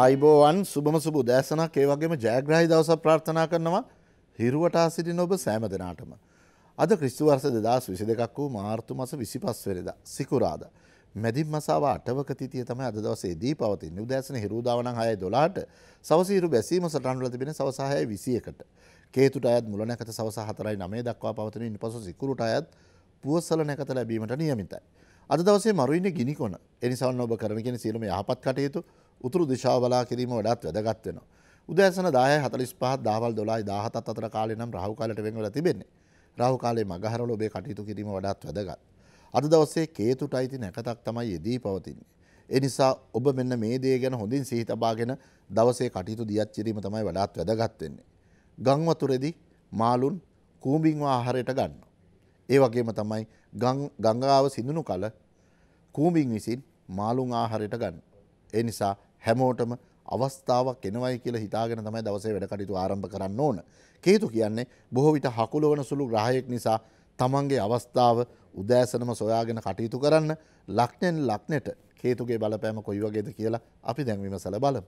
ආයිබෝවන් සුබම සුබ උදෑසනක් ඒ වගේම ජයග්‍රාහී දවසක් ප්‍රාර්ථනා කරනවා හිරුවට සිටින ඔබ සෑම දිනාටම. අද ක්‍රිස්තු වර්ෂ 2022ක් වූ මාර්තු මාස 25 වෙනිදා සිකුරාදා. මැදින් මාසව 8වක තිථිය තමයි අද දවසේදී පවතින්නේ. උදෑසන හිරු දාව නම් 6:12ට සවස හිරු බැසීම සටහන් වල තිබෙන සවස 6:21ට. කේතුට අයත් මුල නැකත සවස 4:09 දක්වා පවතින ඉන්පසු සිකුරුට අයත් පුවසල නැකත ලැබීමට නියමිතයි. අද දවසේ මරුයිනේ ගිනිකොන. ඒ නිසා ඔබ කරන කියන සියලුම යහපත් කටයුතු උතුරු දිශාව බලා කිරීම වඩාත් වැදගත් වෙනවා. උදෑසන 10:45 දහවල් 12:17 අතර කාලේ නම් රාහු කාලයට වෙන් වෙලා තිබෙන්නේ. රාහු කාලේ මගහරවල ඔබේ කටයුතු කිරීම වඩාත් වැදගත්. අද දවසේ කේතුට අයිති නැකතක් තමයි යෙදී පවතින්නේ. ඒ නිසා ඔබ මෙන්න මේ දේ ගැන හොඳින් සිහි තබාගෙන දවසේ කටයුතු දියත් කිරීම තමයි වඩාත් වැදගත් වෙන්නේ. ගම් වතුරේදී මාළුන් කූඹින් ආහාරයට ගන්නවා. ඒ වගේම තමයි ගංගාව සිඳුණු කල කූඹින් විසින් මාළුන් ආහාරයට ගන්න. ඒ නිසා හැමෝටම අවස්ථාවක් එනවයි කියලා හිතාගෙන තමයි දවසේ වැඩ කටයුතු ආරම්භ කරන්න ඕන. කේතු කියන්නේ බොහෝ විට හකුලවන සුළු ග්‍රහයෙක් නිසා තමන්ගේ අවස්ථාව උදෑසනම සොයාගෙන කටයුතු කරන්න ලග්නෙන් ලග්නෙට කේතුගේ බලපෑම කොයි වගේද කියලා අපි දැන් විමසලා බලමු.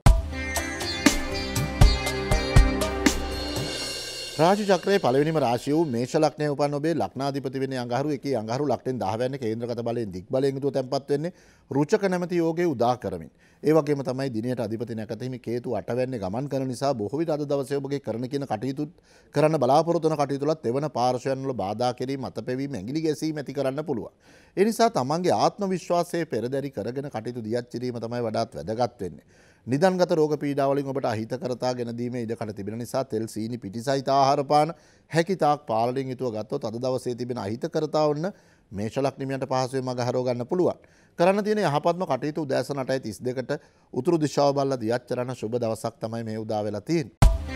රාජ චක්‍රයේ පළවෙනිම රාශිය වූ මේෂ ලග්නයේ උපන් ඔබේ ලග්නාධිපති වෙන්නේ අඟහරු. එකේ අඟහරු ලග්නෙන් 10 වෙනි කේන්ද්‍රගත බලයෙන් දික් බලයෙන් යුතුව තැන්පත් වෙන්නේ රුචක නැමැති යෝගයේ උදා කරමින්. ඒ වගේම තමයි දිනයට අධිපති නැකත හිමි කේතු 8 වෙන්නේ ගමන් කරන නිසා බොහෝ විට අද දවසේ ඔබගේ කරන කියන කටයුතු කරන්න බලාපොරොත්තු වන කටයුතුලත් එවන පාර්ශවයන් වල බාධා කිරීම අතපෙවීම ඇඟිලි ගැසීම ඇති කරන්න පුළුවන්. ඒ නිසා තමන්ගේ ආත්ම විශ්වාසයේ පෙරදරි කරගෙන කටයුතු දියත් කිරීම තමයි වඩාත් වැදගත් වෙන්නේ. නිදන්ගත රෝග පීඩාවලින් ඔබට අහිතකරතා ගෙන දීමේ ඉඩකඩ තිබෙන නිසා තෙල් සීනි පිටි සහිත ආහාර පාන හැකිතාක් පාලනයෙන් යුතුව ගත්තොත් අද දවසේ තිබෙන අහිතකරතා වන්න මේෂ ලග්නිකයන්ට පහසුවෙන් මග හරව ගන්න පුළුවන්. කරන්න තියෙන යහපත්ම කටයුතු උදෑසන 8:32ට උතුරු දිශාව බලලා දියත් කරන සුබ දවසක් තමයි මේ උදා වෙලා තියෙන්නේ.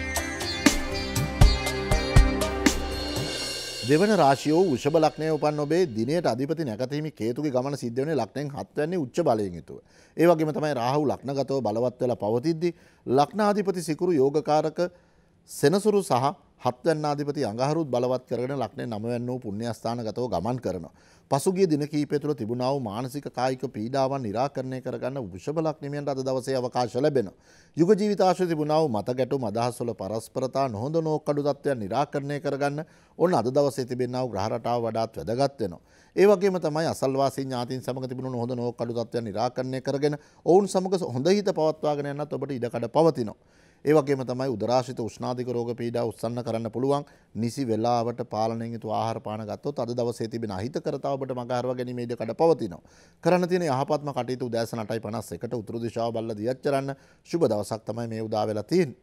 දෙවන රාශිය වූ වෘෂභ ලග්නයේ උපන් ඔබේ දිනයට අධිපති නැකත හිමි කේතුගේ ගමන සිද්ධ වෙන්නේ ලග්නෙන් 7 වෙනි උච්ච බලයෙන් යුතුව. ඒ වගේම තමයි රාහු ලග්නගතව බලවත් වෙලා පවතිද්දී ලග්නාධිපති සිකුරු යෝගකාරක සෙනසුරු සහ 7 වෙනාධිපති අඟහරුත් බලවත් කරගෙන ලග්නේ 9 වෙනි වූ පුණ්‍යස්ථානගතව ගමන් කරනවා. පසුගිය දින කිහිපය තුළ තිබුණා වූ මානසික කායික පීඩාවන් निराකරණය කරගන්න වෘෂභ ලග්නිකයන්ට අද දවසේ අවකාශ ලැබෙනවා. යුග ජීවිතාශ්‍රය තිබුණා වූ මත ගැටුම් අදහස් වල පරස්පරතා නොහොඳ නෝකඩු තත්ත්වයන් निराකරණය කරගන්න ඔන්න අද දවසේ තිබෙනා වූ ග්‍රහ රටාව වඩාත් වැදගත් වෙනවා. ඒ වගේම තමයි අසල්වාසී ඥාතීන් සමග තිබුණු නොහොඳ නෝකඩු තත්ත්වයන් निराකරණය කරගෙන ඔවුන් සමග හොඳ හිත පවත්වාගෙන යන්නත් ඔබට ඉඩකඩ පවතිනවා. ඒ වගේම තමයි උදරාශිත උෂ්ණාධික රෝග පීඩා උස්සන්න කරන්න පුළුවන්. නිසි වේලාවට පාලනයෙන් යුතු ආහාර පාන ගත්තොත් අද දවසේ තිබෙන අහිතකරතාව ඔබට මඟ හරවා ගැනීම ඉඩකඩ පවතිනවා. කරන්න තියෙන යහපත්ම කටයුතු උදෑසන 8:51ට උතුරු දිශාව බලලා දියත් කරන්න සුබ දවසක් තමයි මේ උදා වෙලා තියෙන්නේ.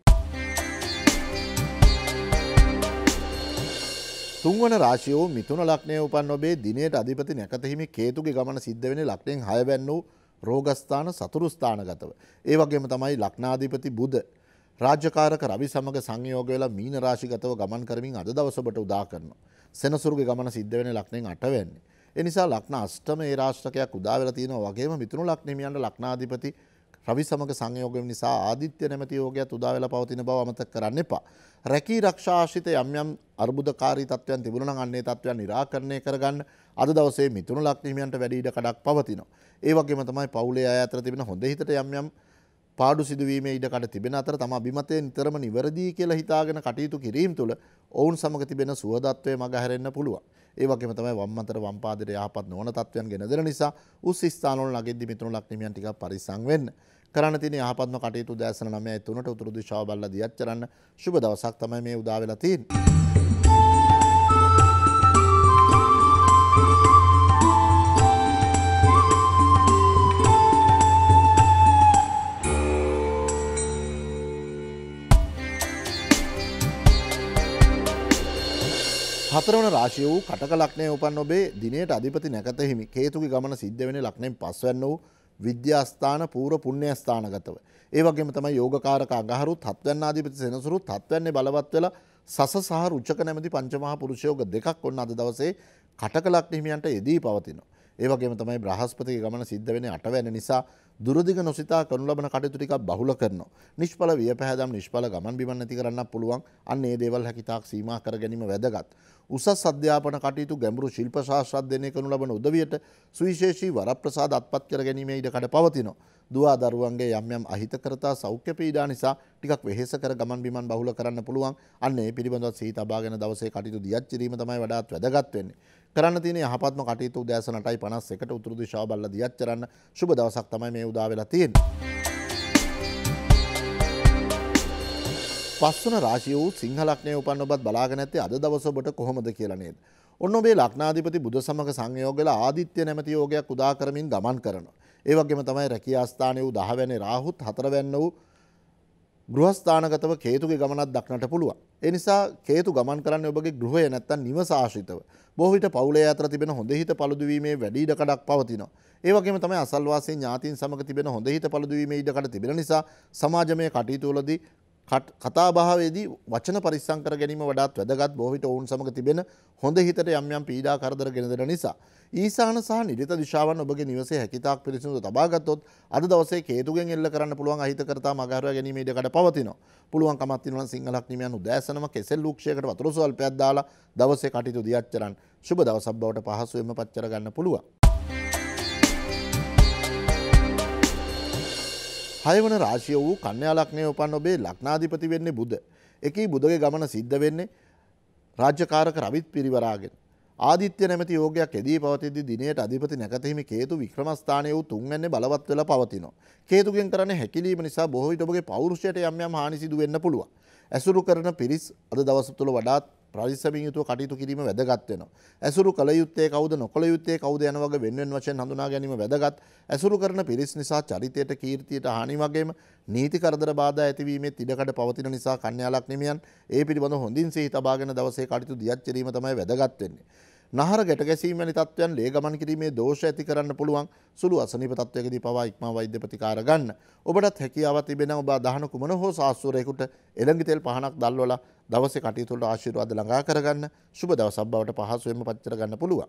තුන්වන රාශිය වූ මිථුන ලග්නයේ උපන් ඔබේ දිනයට අධිපති නැකත හිමි කේතුගේ ගමන සිද්ධ වෙන්නේ ලග්නෙන් 6 වෙනි වූ රෝගස්ථාන සතුරු ස්ථානගතව. ඒ වගේම තමයි ලග්නාධිපති බුධ රාජ්‍යකාරක රවි සමග සංයෝග වෙලා මීන රාශිගතව ගමන් කරමින් අද දවස ඔබට උදා කරනවා. සෙනසුරුගේ ගමන සිද්ධ වෙන්නේ ලග්නෙන් 8 වෙන්නේ. ඒ නිසා ලග්න අෂ්ටම ඒ රාශිකයක් උදා වෙලා තියෙනවා. වගේම මිථුන ලග්නෙමියන්ට ලග්නාධිපති රවි සමග සංයෝග වෙන නිසා ආදිත්‍ය නැමැති යෝගයත් උදා වෙලා පවතින බව අමතක කරන්න එපා. රැකී රක්ෂා ආශ්‍රිත යම් යම් අර්බුදකාරී තත්ත්වයන් තිබුණා නම් අන්නේ තත්ත්වයන් निराකරණය කරගන්න අද දවසේ මිථුන ලග්නෙමියන්ට වැඩි ඉඩ කඩක් පවතිනවා. ඒ වගේම තමයි පවුලේ අය අතර තිබෙන හොඳ හිතට යම් යම් පාඩු සිදුවීමේ ඉඩකඩ තිබෙන අතර තම අභිමතය නිතරම නිවැරදි කියලා හිතාගෙන කටයුතු කිරීම තුළ ඔවුන් සමග තිබෙන සුවදත්වය මග හැරෙන්න පුළුවන්. ඒ වගේම තමයි වම් අතට වම් පාදයට යහපත් නොවන තත්ත්වයන් ගෙන දෙන නිසා උස් ස්ථානවල නැගෙද්දි මිථුන ලග්නිකයන් ටිකක් පරිස්සම් වෙන්න. කරන්න තියෙන යහපත්ම කටයුතු දැසන 9:03ට උතුරු දිශාව බලලා දියත් කරන්න සුබ දවසක් තමයි මේ උදා වෙලා තියෙන්නේ. හතරවන රාශිය වූ කටක ලග්නයේ උපන් ඔබේ දිනයට අධිපති නැකත හිමි කේතුගේ ගමන සිද්ධ වෙන්නේ ලග්නෙන් 5 වෙනි වූ විද්‍යාස්ථාන පූර්ව පුණ්‍යස්ථානගතව. ඒ වගේම තමයි යෝගකාරක අඟහරුත් 7 වෙනි ආධිපති සෙනසුරුත් 7 වෙනි බලවත් වෙලා සස සහ රුචක නැමැති පංචමහා පුරුෂ යෝග දෙකක් ඔන්න අද දවසේ කටක ලග්න හිමියන්ට යෙදී පවතිනවා. ඒ වගේම තමයි බ්‍රහස්පතිගේ ගමන සිද්ධ වෙන්නේ 8 වෙනි නිසා දුරදිග නොසිතා කරනු ලබන කටයුතු ටිකක් බහුල කරනවා. නිෂ්ඵල වියපැහැදම් නිෂ්ඵල ගමන් බිමන් නැති කරන්න පුළුවන්. අන්න ඒ දේවල් හැකිතාක් සීමා කර ගැනීම වැදගත්. උසස් අධ්‍යාපන කටයුතු ගැඹුරු ශිල්ප ශාස්ත්‍ර අධ්‍යයනය කරනු ලබන උදවියට සුවිශේෂී වරප්‍රසාද අත්පත් කර ගැනීමේ ඉඩකඩ පවතිනවා. දුවා දරුවන්ගේ යම් යම් අහිතකරතා සෞඛ්‍ය පීඩා නිසා ටිකක් වෙහෙස කර ගමන් බිමන් බහුල කරන්න පුළුවන්. අන්න ඒ පිළිබඳව සිහි තබාගෙන දවසේ කටයුතු දියත් කිරීම තමයි වඩාත් වැදගත් වෙන්නේ. කරන්න තියෙන යහපත්ම කටයුතු උදෑසන 8:51ට උතුරු දිශාව බලලා දියත් කරන්න සුබ දවසක් තමයි මේ උදා වෙලා තියෙන්නේ. පස්වන රාශිය වූ සිංහ ලග්නයේ උපන් ඔබත් බලාගෙන ඇත්තේ අද දවස ඔබට කොහොමද කියලා නේද? ඔන්න ඔබේ ලග්නාධිපති බුධ සමග සංයෝග වෙලා ආදිත්‍ය නැමැති යෝගයක් උදා කරමින් ගමන් කරනවා. ඒ වගේම තමයි රැකියා ස්ථානයේ වූ 10 වැනි රාහුත් 4 වැන්න වූ ගෘහස්ථානගතව කේතුගේ ගමනක් දක්නට පුළුවන්. ඒ නිසා කේතු ගමන් කරන්නේ ඔබගේ ගෘහය නැත්තම් නිවස ආශ්‍රිතව. බොහෝ විට පවුලේ අතර තිබෙන හොඳ හිත පළුදු වීමේ වැඩි ඉඩකඩක් පවතිනවා. ඒ වගේම තමයි අසල්වාසී ඥාතීන් සමග තිබෙන හොඳ හිත පළුදු වීමේ ඉඩකඩ තිබෙන නිසා සමාජමය කටයුතු වලදී කතාබහවේදී වචන පරිස්සම් කර ගැනීම වඩාත් වැදගත්. බොහෝ විට ඔවුන් සමග තිබෙන හොඳ හිතට යම් යම් පීඩා කරදර ගෙන දෙන නිසා ඊසාන සහ නිරිත දිශාවන් ඔබගේ නිවසේ හැකිතාක් පිරිසිදු තබා ගත්තොත් අද දවසේ කේතුගෙන් එල්ල කරන්න පුළුවන් අහිතකරතා මගහරවා ගැනීම ඉඩකඩ පවතිනවා. පුළුවන්කමක් තියෙනවා නම් සිංහ ලග්නිකයන් උදෑසනම කෙසෙල් ලූක්ෂයකට වතුර සල්පයක් දාලා දවසේ කටයුතු දියත් කරන්න සුබ දවසක් බවට පහසුවෙන්ම පත් කර ගන්න පුළුවන්. 6 වන රාශිය වූ කන්‍යා ලග්නයේ උපන් ඔබේ ලග්නාධිපති වෙන්නේ බුධ. එකී බුධගේ ගමන සිද්ධ වෙන්නේ රාජ්‍යකාරක රවිත් පිරිවරාගෙන. ආදිත්‍ය නැමැති යෝගයක් එදී පවතිද්දී දිනයට අධිපති නැකත හිමි කේතු වික්‍රමස්ථානයේ වූ තුන්වැන්නේ බලවත් වෙලා පවතිනවා. කේතුගෙන් කරන්නේ හැකිලීම නිසා බොහෝ විට ඔබගේ පෞරුෂයට යම් යම් හානි සිදු වෙන්න පුළුවන්. ඇසුරු කරන පිරිස් අද දවස් තුළ වඩාත් පරිස්සමින් යුතුව කටයුතු කිරීම වැදගත් වෙනවා. ඇසුරු කළ යුත්තේ කවුද නොකළ යුත්තේ කවුද යන වගේ වෙන වෙන වශයෙන් හඳුනා ගැනීම වැදගත්. ඇසුරු කරන පිරිස් නිසා චරිතයට කීර්තියට හානි වගේම නීති කරදර බාධා ඇතිවීමේ ඉඩකඩ පවතින නිසා කන්‍යා ලග්නිකයන් ඒ පිළිබඳව හොඳින් සිහි තබාගෙන දවසේ කටයුතු දියත් කිරීම තමයි වැදගත් වෙන්නේ. නහර ගැට ගැසීම වැනි තත්ත්වයන් ලේ ගමන් කිරීමේ දෝෂ ඇති කරන්න පුළුවන්. සුළු අසනීප තත්ත්වයකදී පවා ඉක්මවා වෛද්‍ය ප්‍රතිකාර ගන්න. ඔබටත් හැකියාවක් තිබෙන ඔබ අදහන කුමන හෝ ශාස්ත්‍රයකට එළඟි තෙල් පහනක් දැල්වලා දවසේ කටයුතු වලට ආශිර්වාද ළඟා කරගන්න සුබ දවසක් බවට පහසුවෙන්ම පත් කර ගන්න පුළුවන්.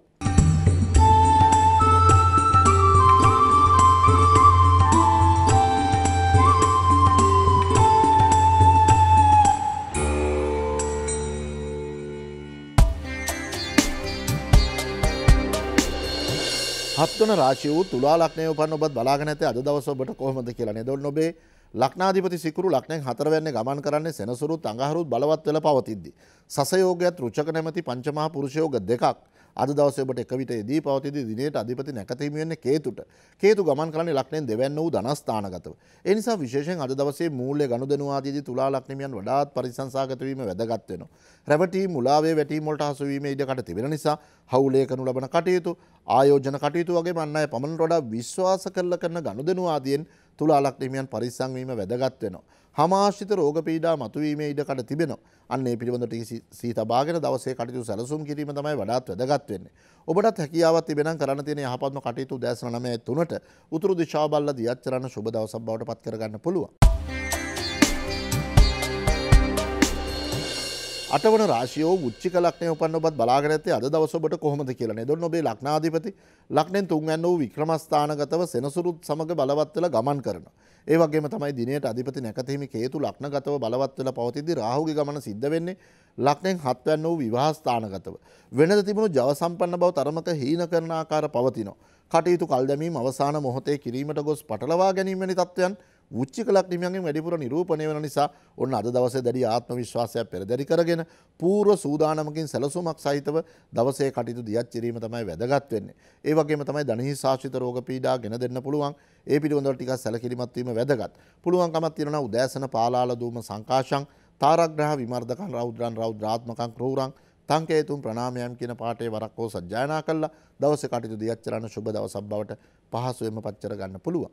හත්වන රාශිය වූ තුලා ලග්නයේ උපන් ඔබත් බලාගෙන ඇත්තේ අද දවස ඔබට කොහොමද කියලා නේද? ඔන්න ඔබේ ලග්නාධිපති සිකුරු ලග්නයෙන් 4 වෙනිදේ ගමන් කරන්නේ සෙනසුරුත් අඟහරුත් බලවත් වෙලා පවතිද්දී. සස යෝගයත් රුචක නැමැති පංචමහා පුරුෂ යෝග දෙකක් අද දවසේ ඔබට එක විට යෙදී පවතිද්දී දිනේට අධිපති නැකත හිමි වෙන්නේ කේතුට. කේතු ගමන් කරන්නේ ලග්නයෙන් දෙවැන්න වූ ධනස්ථානගතව. ඒ නිසා විශේෂයෙන් අද දවසේ මූල්‍ය ගනුදෙනු ආදීදී තුලා ලග්නිකයන් වඩාත් පරිසංසාගත වීම වැදගත් වෙනවා. රැවටීම් මුලාවේ වැටීම් වලට හසු වීමේ ඉඩකඩ තිබෙන නිසා හවුලේ කරනු ලබන කටයුතු ආයෝජන කටයුතු වගේ අන් අය පමණට වඩා විශ්වාස කරලා කරන ගනුදෙනු ආදීන් තුලා ලග්නිකයන් පරිස්සම් වීම වැදගත් වෙනවා. හමාශ්‍රිත රෝග පීඩා මතුවීමේ ඉඩකඩ තිබෙනවා. අන්න ඒ පිළිබඳව සිහි තබාගෙන දවසේ කටයුතු සැලසුම් කිරීම තමයි වඩාත් වැදගත් වෙන්නේ. ඔබටත් හැකියාවක් තිබෙනම් කරන්න තියෙන යහපත්ම කටයුතු උදෑසන 9:03ට උතුරු දිශාව බලලා දියත් කරන්න සුබ දවසක් බවට පත් කර ගන්න පුළුවන්. 8 වන රාශිය වූ වෘශ්චික ලග්නයේ උපන් ඔබත් බලාගෙන ඇත්තේ අද දවස ඔබට කොහොමද කියලා නේද? ඔන්න ඔබේ ලග්නාධිපති ලග්නෙන් තුන්වැන්න වූ වික්‍රමස්ථානගතව සෙනසුරුත් සමග බලවත් වෙලා ගමන් කරනවා. ඒ වගේම තමයි දිනයට අධිපති නැකත හිමි කේතු ලග්නගතව බලවත් වෙලා පවතිද්දී රාහුගේ ගමන සිද්ධ වෙන්නේ ලග්නෙන් 7 වැන්න වූ විවාහ ස්ථානගතව. වෙනද තිබුණු ජව සම්පන්න බව තරමක හීන කරන ආකාර පවතිනවා. කටයුතු කල් දැමීම අවසාන මොහොතේ කිරීමට ගොස් පටලවා ගැනීම වැනි තත්ත්වයන් වෘශ්චික ලග්නිකයන්ගෙන් වැඩිපුර නිරූපණය වෙන නිසා ඔන්න අද දවසේ දැඩි ආත්ම විශ්වාසයක් පෙරදරි කරගෙන පූර්ව සූදානමකින් සැලසුමක් සහිතව දවසේ කටයුතු දියත් කිරීම තමයි වැදගත් වෙන්නේ. ඒ වගේම තමයි ධනෙහි සාශ්‍රිත රෝග පීඩා ගෙන දෙන්න පුළුවන්. ඒ පිළිබඳව ටිකක් සැලකිලිමත් වීම වැදගත්. පුළුවන්කමක් තියෙනවා උදෑසන පාලාල දූම සංකාශං තාරග්‍රහ විමර්ධකං රෞද්‍රං රෞද්‍රාත්මකං ක්‍රූරං තංකේතුම් ප්‍රණාමයන් කියන පාඨයේ වරක් හෝ සජ්ජායනා කළා දවසේ කටයුතු දියත් කරන්න සුබ දවසක් බවට පහසුවෙන්ම පත් කර ගන්න පුළුවන්.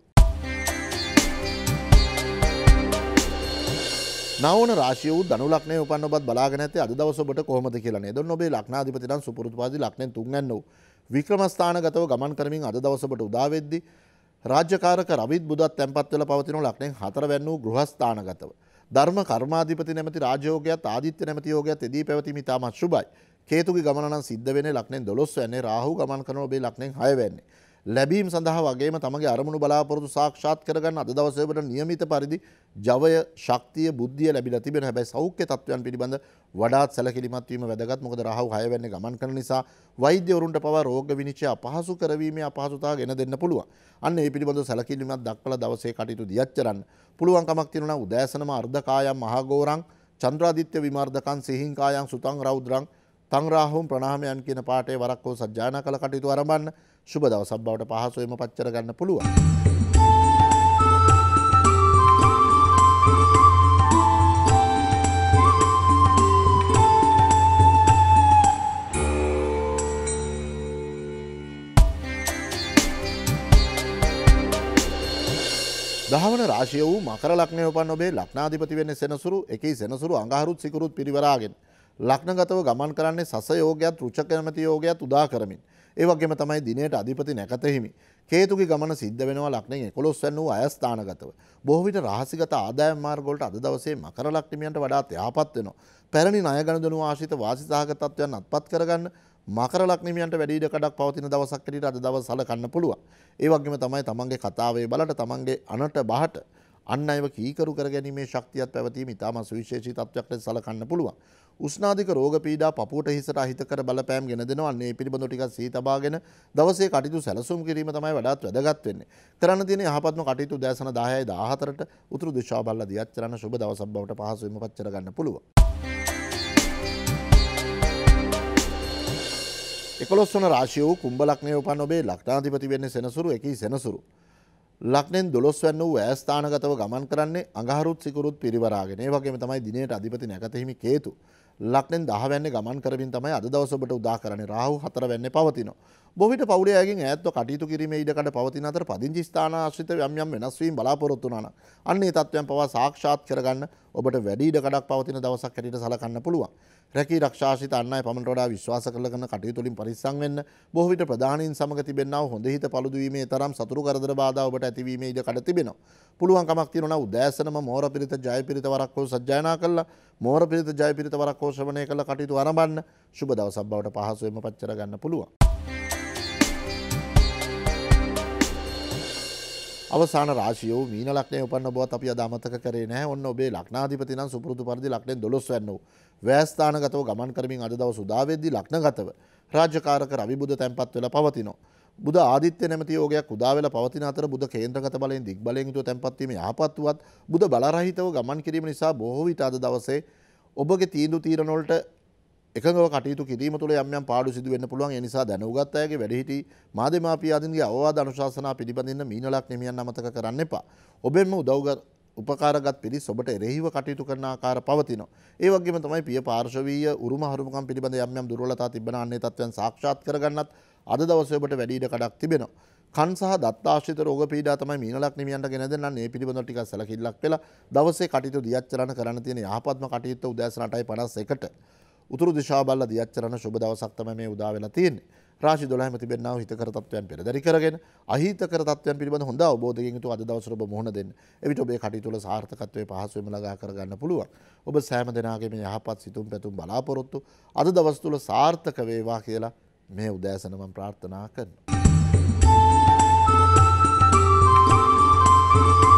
9 වන රාශිය වූ ධනු ලග්නයේ උපන් ඔබත් බලාගෙන ඇත්තේ අද දවස ඔබට කොහොමද කියලා නේද? ඔන්න ඔබේ ලග්නාධිපති නම් සුපුරුදුපාදී ලග්නෙන් තුන්වැන්න වූ වික්‍රමස්ථානගතව ගමන් කරමින් අද දවස ඔබට උදා වෙද්දී රාජ්‍යකාරක රවිත් බුදත් තැන්පත් වෙලා පවතින ලග්නෙන් 4 වැන්න වූ ගෘහස්ථානගතව ධර්ම කර්මාධිපති නැමැති රාජයෝගයත් ආදිත්‍ය නැමැති යෝගයත් එදී පැවතීම ඉතාමත් සුබයි. කේතුගේ ගමන නම් සිද්ධ වෙන්නේ ලග්නෙන් 12 වැන්නේ රාහු ගමන් කරන ඔබේ ලග්නෙන් 6 වැන්නේ. ලැබීම් සඳහා වගේම තමගේ අරමුණු බලාපොරොත්තු සාක්ෂාත් කරගන්න අද දවසේ ඔබට නියමිත පරිදි ජවය, ශක්තිය, බුද්ධිය ලැබිලා තිබෙන හැබැයි සෞඛ්‍ය තත්ත්වයන් පිළිබඳ වඩාත් සැලකිලිමත් වීම වැදගත්. මොකද රාහු 6 වෙනි ගමන් කරන නිසා වෛද්‍යවරුන්ට පවා රෝග විනිශ්චය අපහසු කරවීමේ අපහසුතාව ගෙන දෙන්න පුළුවන්. අන්න ඒ පිළිබඳව සැලකිලිමත් දක්වලා දවසේ කටයුතු දියත් කරන්න පුළුවන් කමක් තියෙනවා. උදෑසනම අර්ධකායම් මහගෝරං චන්ද්‍රාදිත්‍ය විමාර්ධකං සිහිංකායන් සුතං රෞද්‍රං තං රාහුම් ප්‍රණාමයන් කියන පාඨයේ වරක් හෝ සජ්ජායනා කළ කටයුතු ආරම්භන්න සුබ දවසක් බවට පහසුවෙන්ම පච්චර ගන්න පුළුවන්. දහවන රාශිය වූ මකර ලග්නය උපන් ඔබේ ලග්නාධිපති වෙන්නේ සෙනසුරු. එකී සෙනසුරු අඟහරුත් සිකුරුත් පිරිවරාගෙන ලග්නගතව ගමන් කරන්නේ සස යෝගයත් රුචක නැමැති යෝගයත් උදා කරමින්. ඒ වගේම තමයි දිනයට අධිපති නැකත හිමි. කේතුගේ ගමන සිද්ධ වෙනවා ලග්නයෙන් 11 වෙනි වූ අයස්ථානගතව. බොහෝ විට රහසිගත ආදායම් මාර්ග වලට අද දවසේ මකර ලග්නිමියන්ට වඩාත් යහපත් වෙනවා. පැරණි ණය ගනුදෙනු ආශ්‍රිත වාසිසහගත තත්ත්වයන් අත්පත් කරගන්න මකර ලග්නිමියන්ට වැඩි ඉඩකඩක් පවතින දවසක් හැටියට අද දවස් සලකන්න පුළුවන්. ඒ වගේම තමයි තමන්ගේ කතාවේ බලට තමන්ගේ අනට බහට අන් අයව කීකරු කර ගැනීමේ ශක්තියත් පැවතීම ඉතාම සුවිශේෂී තත්ත්වයක් ලෙස සලකන්න පුළුවන්. උෂ්ණාධික රෝග පීඩා පපුවට හිසට අහිතකර බලපෑම් ගෙන දෙනවා. අන්න ඒ පිළිබඳව ටිකක් සිහි තබාගෙන දවසේ කටයුතු සැලසුම් කිරීම තමයි වඩාත් වැදගත් වෙන්නේ. කරන්න තියෙන යහපත්ම කටයුතු දැසන 10යි 14ට උතුරු දිශාව බලලා දියත් කරන සුබ දවසක් බවට පහසුවෙන්ම පච්චර ගන්න පුළුවන්. 11 වන රාශිය වූ කුම්භ ලග්නයේ උපන් ඔබේ ලග්නාධිපති වෙන්නේ සෙනසුරු. එකී සෙනසුරු ලග්නෙන් 12 වෙනි වූ ඈස්ථානගතව ගමන් කරන්නේ අඟහරුත් සිකුරුත් පිරිවරාගෙන. ඒ වගේම තමයි දිනේට අධිපති නැකත හිමි කේතු ලග්නෙන් 10 වෙනි ගමන් කරමින් තමයි අද දවස ඔබට උදා කරන්නේ. රාහු 4 වෙන්නේ පවතිනවා. බොහෝ විට පවුලේ අයගෙන් ඈත්ව කටයුතු කිරීමේ ඉඩකඩ පවතින අතර පදිංචි ස්ථාන ආශ්‍රිත යම් යම් වෙනස් වීම බලාපොරොත්තු වුණා නම් අන්න ඒ තත්ත්වයන් පවා සාක්ෂාත් කරගන්න ඔබට වැඩි ඉඩකඩක් පවතින දවසක් හැටියට සලකන්න පුළුවන්. රැකී රක්ෂාශිත අන් අය පමණට වඩා විශ්වාස කරන කටයුතු වලින් පරිස්සම් වෙන්න. බොහෝ විට ප්‍රධානීන් සමග තිබෙනා වූ හොඳ හිත පළුදු වීමේ තරම් සතුරු කරදර බාධා ඔබට ඇතිවීමේ ඉඩකඩ තිබෙනවා. පුළුවන් කමක් තියෙනවා උදෑසනම මෝර පිරිත ජය පිරිත වරක් හෝ සජ්ජායනා කළා මෝර පිරිත ජය පිරිත වරක් හෝ ශ්‍රවණය කළ කටයුතු ආරම්භන්න සුබ දවසක් බවට පහසුවෙන්ම පච්චර ගන්න පුළුවන්. අවසාන රාශිය වූ මීන ලග්නයේ උපන්න බවත් අපි අද අමතක කරේ නැහැ. ඔන්න ඔබේ ලග්නාධිපති නම් සුපුරුදු පරිදි ලග්නෙන් 12 වෙනි වූ ව්‍යස්ථානගතව ගමන් කරමින් අද දවස් උදා වෙද්දී ලග්නගතව රාජකාරක රවි බුද තැන්පත් වෙලා පවතිනවා. බුද ආදිත්‍ය නැමැති යෝගයක් උදා වෙලා පවතින අතර බුද කේන්ද්‍රගත බලයෙන් දිග් බලයෙන් යුතුව තැන්පත් වීම යහපත් වුවත් බුද බලරහිතව ගමන් කිරීම නිසා බොහෝ විට අද දවසේ ඔබගේ තීන්දුව තීරණ වලට එකඟව කටයුතු කිරීම තුළ යම් යම් පාඩු සිදු වෙන්න පුළුවන්. ඒ නිසා දැනුගත් අයගේ වැඩිහිටි මාදේමාපිය ආදීන්ගේ අවවාද අනුශාසනා පිළිබඳින්න මීන ලග්නෙමියන් අමතක කරන්න එපා. ඔබෙන්ම උපකාරගත් පිරිස් ඔබට එරෙහිව කටයුතු කරන ආකාර පවතිනවා. ඒ වගේම තමයි පිය පාර්ශවීය උරුම හරුමකම් පිළිබඳ යම් යම් දුර්වලතා තිබෙනා අන්නේ තත්ත්වයන් සාක්ෂාත් කරගන්නත් අද දවසේ ඔබට වැඩි ඉඩකඩක් තිබෙනවා. කන් සහ දත්තාශ්‍රිත රෝග පීඩා තමයි මීන ලග්නෙමියන්ට ගෙන දෙන්නන්නේ. මේ පිළිබඳව ටිකක් සැලකිල්ලක් වෙලා දවසේ කටයුතු දියත් කරන්න තියෙන යහපත්ම කටයුත්ත උදෑසන 8:51ට උතුරු දිශාව බලලා දියත් කරන සුබ දවසක් තමයි මේ උදා වෙලා තියෙන්නේ. රාශි 12ම තිබෙනා වූ හිතකර තත්වයන් පෙරදරි කරගෙන අහිතකර තත්වයන් පිළිබඳ හොඳ අවබෝධයකින් යුතුව අද දවසේ ඔබ මුහුණ දෙන්න. එවිට ඔබේ කටයුතු වල සාර්ථකත්වයේ පහසුවෙන්ම ළඟා කරගන්න පුළුවන්. ඔබ සෑම දිනාගේම යහපත් සිතුම් පැතුම් බලාපොරොත්තු අද දවස් තුල සාර්ථක වේවා කියලා මේ උදෑසන මම ප්‍රාර්ථනා කරනවා.